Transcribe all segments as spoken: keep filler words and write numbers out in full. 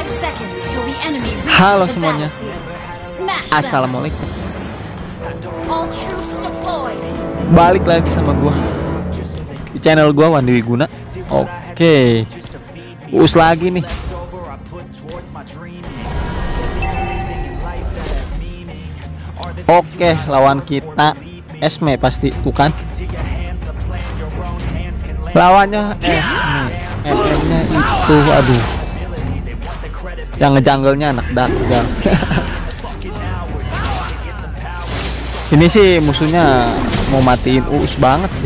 Halo semuanya, assalamualaikum. Balik lagi sama gua di channel gua Wandi Wiguna. Oke, us lagi nih. Oke, lawan kita Esme pasti, bukan? Lawannya Esme, M M-nya itu, aduh. Yang ngejanggelnya anak dakjal. Ini sih musuhnya mau matiin Uus banget sih.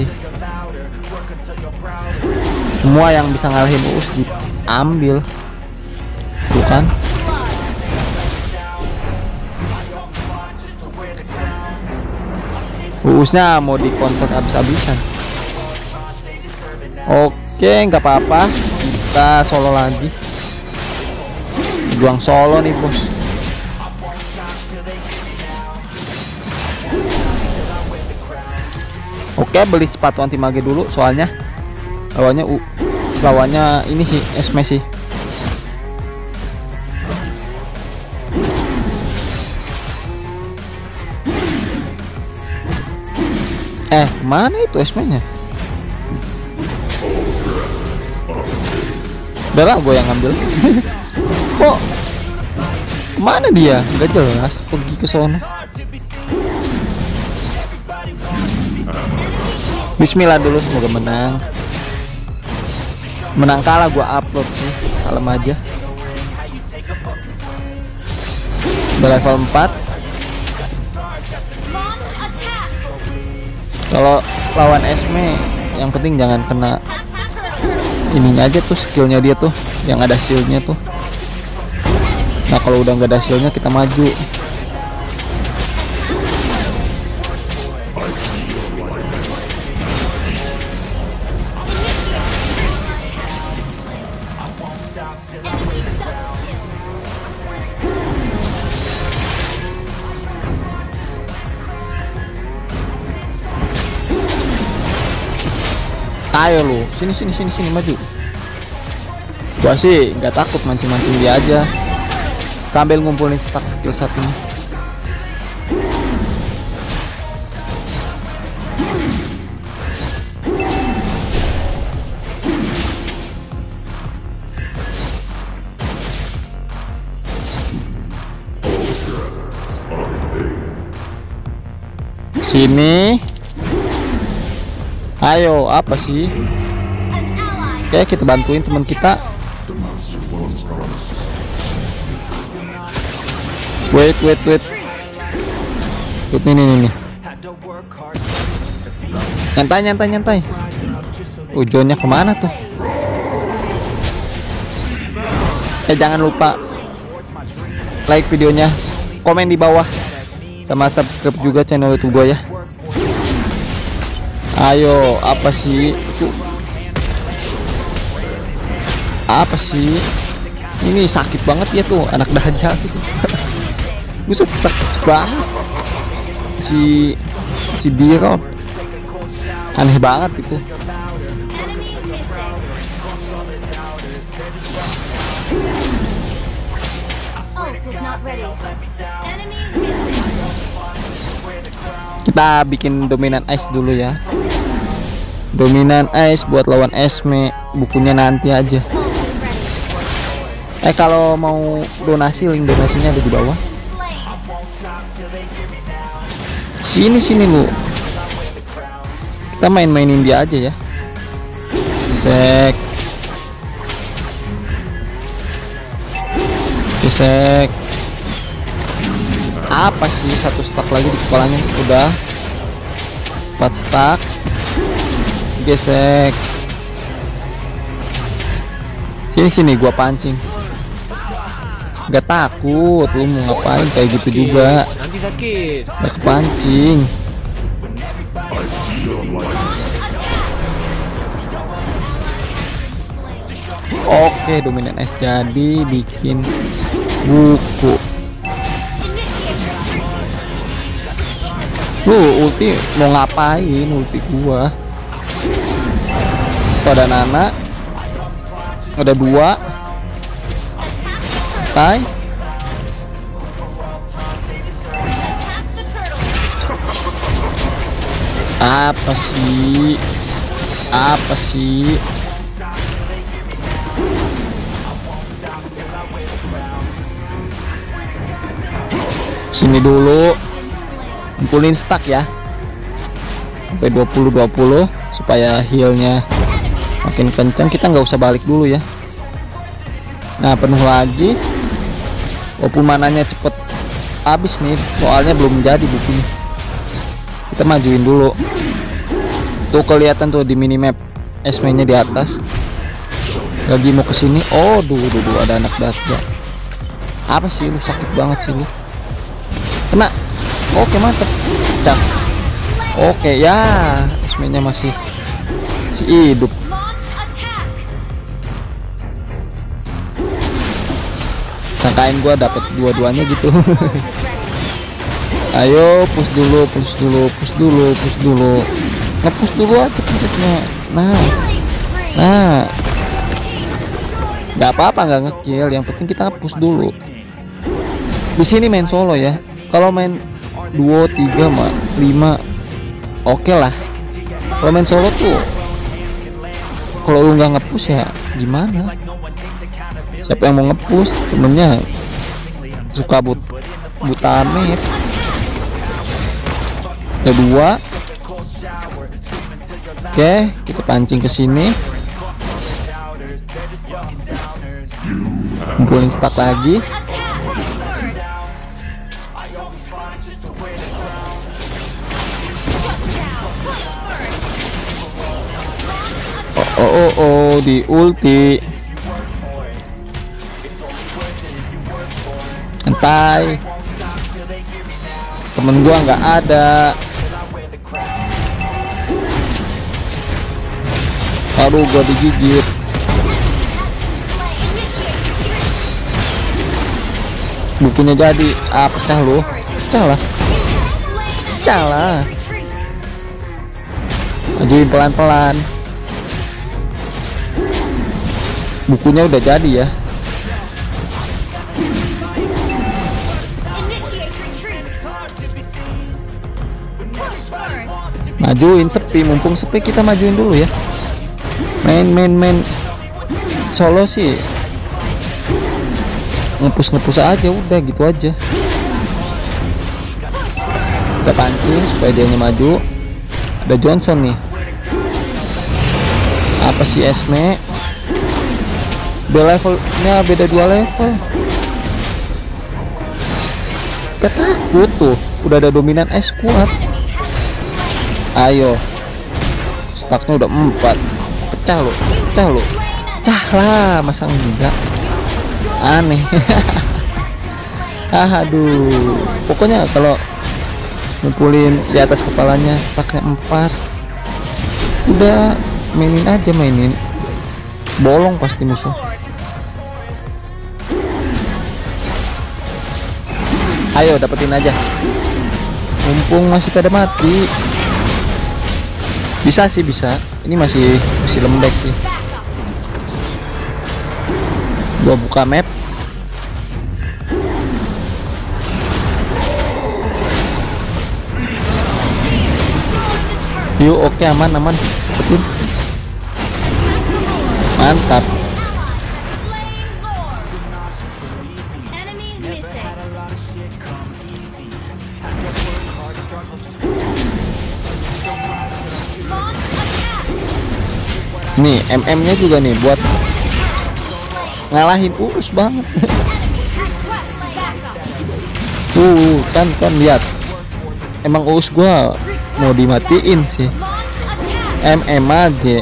Semua yang bisa ngalahin Uus diambil, bukan? Uusnya mau dikonter abis-abisan. Oke, nggak apa-apa, kita solo lagi. Juang solo nih bos. Oke, beli sepatu anti mage dulu soalnya lawannya u lawannya ini sih Esme sih. Eh, mana itu Esme-nya? Udah lah, gue yang ngambil. Kok kemana dia? Gak jelas, pergi ke sono. Bismillah dulu, semoga menang. Menang kalah gua upload sih, kalem aja. Udah level empat. Kalau lawan Esme, yang penting jangan kena ininya aja tuh, skillnya dia tuh, yang ada shieldnya tuh. Nah kalau udah nggak ada hasilnya kita maju. Ayo lu, sini sini sini sini maju. Gua sih nggak takut mancing-mancing dia aja, sambil ngumpulin stack skill satunya. Sini. Ayo, apa sih? Oke, kita bantuin teman kita. Wait, wait, wait. Wait, nih, nih, nih. Nyantai, nyantai, nyantai. Ujonnya kemana tuh? Eh, jangan lupa like videonya, komen di bawah, sama subscribe juga channel YouTube gue ya. Ayo, apa sih itu? Apa sih? Ini sakit banget ya tuh, anak dajjal gitu. Buset, sakit banget si si Diron, aneh banget itu. Kita bikin dominan ice dulu ya. Dominan ice buat lawan Esme, bukunya nanti aja. Eh kalau mau donasi, link donasinya ada di bawah. Sini sini lu. Kita main-mainin dia aja ya. Gesek. Gesek. Apa sih, satu stack lagi di kepalanya? Udah empat stack. Gesek. Sini sini gua pancing. Gak takut, lu mau ngapain kayak gitu juga. Nanti sakit. Gak kepancing. Oke, dominan es jadi bikin buku. Lu ulti mau ngapain ulti gua? Tuh ada Nana, ada dua. santai. Apa sih? Apa sih? Sini dulu. Kumpulin stack ya. Sampai dua puluh dua puluh supaya healnya makin kencang. Kita nggak usah balik dulu ya. Nah, penuh lagi. Walaupun mananya cepet habis nih, soalnya belum jadi bukunya. Kita majuin dulu. Tuh kelihatan tuh di minimap esme-nya di atas. Lagi mau ke sini. Oh, duh, duh, duh, ada anak daja. Apa sih lu, sakit banget sih lu. Kena. Oke, mantep. Pecah. Oke, ya. Esme-nya masih masih hidup. Sangkain gua dapet dua-duanya gitu. Ayo push dulu, push dulu, push dulu, push dulu. Ngepush dulu aja pencetnya. Nah. Nah. Gak apa-apa nggak ngekill, yang penting kita push dulu. Di sini main solo ya. Kalau main duo, tiga, lima oke lah. Kalau main solo tuh kalau lu nggak ngepush ya gimana? Siapa yang mau ngepush? Temennya suka but buta map. Ada dua. Oke, kita pancing ke sini. Kumpulin stack lagi. Oh oh oh, oh di ulti. Santai. Temen gua nggak ada. Aduh, gua digigit. Bukunya jadi. Ah, pecah loh. Pecah lah. Pecah lah. Majuin pelan-pelan. Bukunya udah jadi ya. Majuin sepi, mumpung sepi kita majuin dulu ya. Main main main solo sih ngepus ngepus aja, udah gitu aja. Kita pancing supaya dia maju. Ada Johnson nih. Apa sih Esme? Beda levelnya, beda dua level. Gak takut tuh, udah ada dominan es kuat. Ayo, stacknya udah empat. Pecah lo, pecah lo, pecah lah, masa enggak? Aneh. Aduh, pokoknya kalau ngumpulin di atas kepalanya stacknya empat, udah mainin aja, mainin. Bolong pasti musuh. Ayo dapetin aja, mumpung masih pada mati. Bisa sih, bisa. Ini masih masih lembek sih. Gua buka map. Yuk, oke, aman aman. Betul. Mantap. Nih M M-nya juga nih buat ngalahin Uus banget. Tuh kan kan lihat, emang Uus gua mau dimatiin sih. M M aja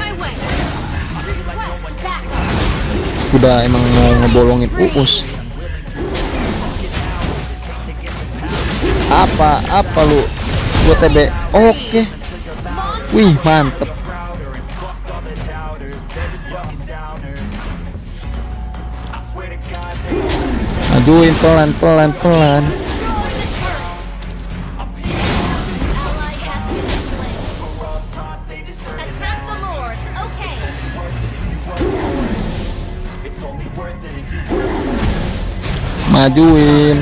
udah emang mau ngebolongin Uus. Apa apa lu buat T B? Oke, wih mantep. Majuin pelan pelan pelan. Majuin.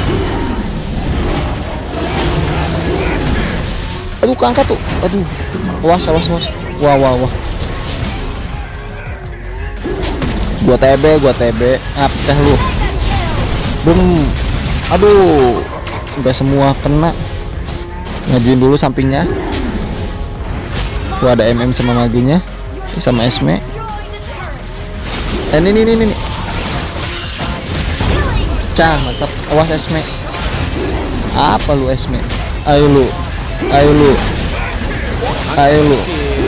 Aduh, keangkat tuh. Aduh. Was, was, was. Wah, wah, wah. Gua T B, gua T B. Ah, pecah lu. Bum. Aduh. Udah semua kena. Majuin dulu sampingnya. Tuh ada M M sama majunya. Sama Esme. Eh, ini, ini, ini. Pecah, mantap. Awas Esme. Apa lu Esme? Ayo lu. Ayo lu. Ayo lu.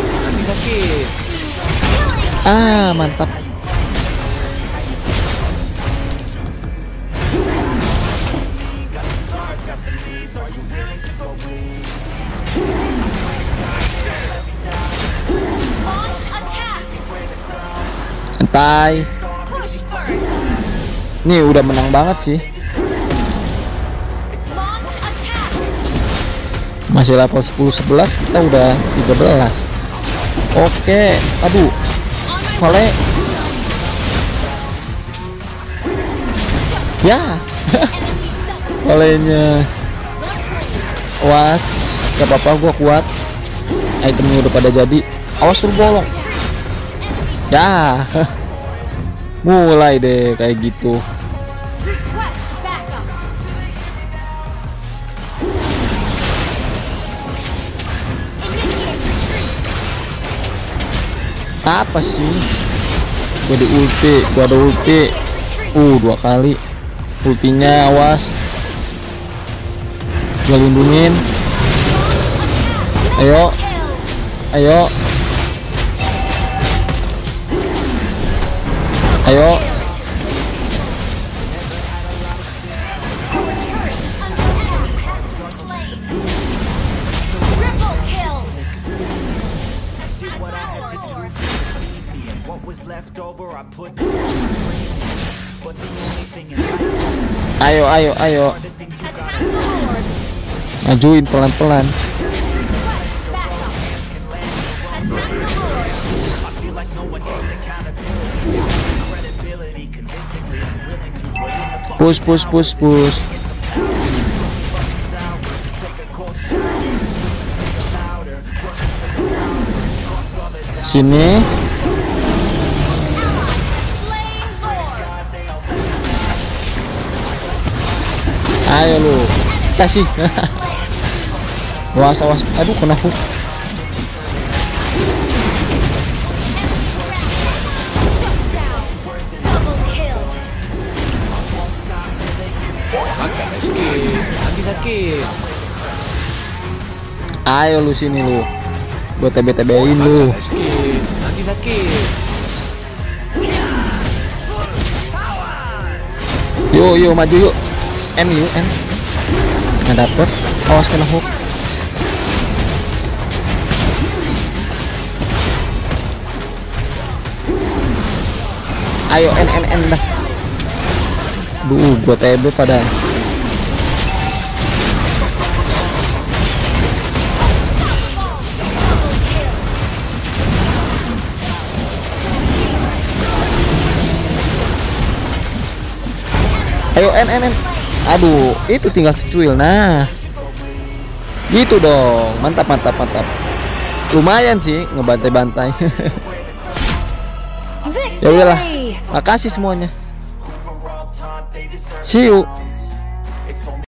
Ah, mantap. Santai. Nih udah menang banget sih. Masih level sepuluh sebelas, kita udah tiga belas. Oke, aduh. Volley. Ya. Volleynya. Was, gak apa-apa, gua kuat. Itemnya udah pada jadi. Awas tuh bolong. Ya. Mulai deh kayak gitu. Apa sih? Gua di ulti, gua ada ulti. Uh, dua kali. Ultinya awas. Gua lindungin. Ayo. Ayo. Ayo. Ayo, ayo, ayo. Majuin pelan-pelan. Push, push, push, push. Sini. Ayo lu, kasih. Was, was. Aduh, kena hook. Ayo lu sini lu. Gua T B T B-in lu. Yo yo maju yuk. M yuk M. Nggak dapet. Awas kena hook. Ayo N N N dah. Duh, gua T B pada. Ayo N N N. Aduh, itu tinggal secuil. Nah, gitu dong. Mantap, mantap, mantap. Lumayan sih ngebantai-bantai. Ya udahlah. Makasih semuanya. See you.